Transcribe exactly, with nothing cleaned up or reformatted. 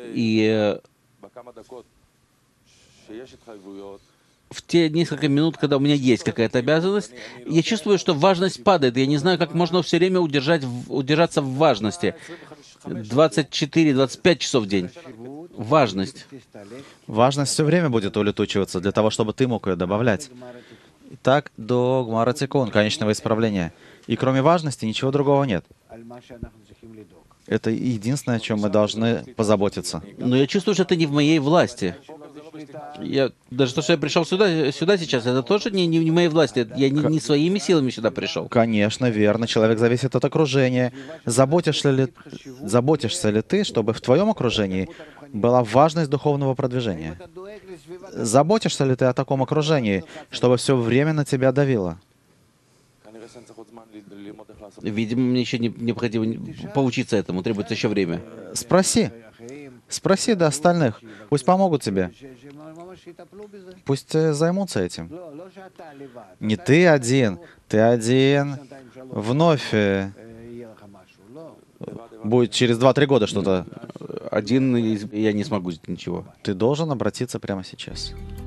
И в те несколько минут, когда у меня есть какая-то обязанность, я чувствую, что важность падает. Я не знаю, как можно все время удержать, в- удержаться в важности. двадцать четыре двадцать пять часов в день. Важность. Важность все время будет улетучиваться для того, чтобы ты мог ее добавлять. И так до Гмара Тикун, конечного исправления. И кроме важности ничего другого нет. Это единственное, о чем мы должны позаботиться. Но я чувствую, что это не в моей власти. Я, даже то, что я пришел сюда, сюда сейчас, это тоже не, не в моей власти. Я не, К- не своими силами сюда пришел. Конечно, верно. Человек зависит от окружения. Заботишься ли, заботишься ли ты, чтобы в твоем окружении была важность духовного продвижения? Заботишься ли ты о таком окружении, чтобы все время на тебя давило? Видимо, мне еще не, необходимо поучиться этому, требуется еще время. Спроси. Спроси до остальных. Пусть помогут тебе. Пусть э, займутся этим. Не ты один. Ты один. Вновь э, будет через два-три года что-то. Один из- я не смогу ничего. Ты должен обратиться прямо сейчас.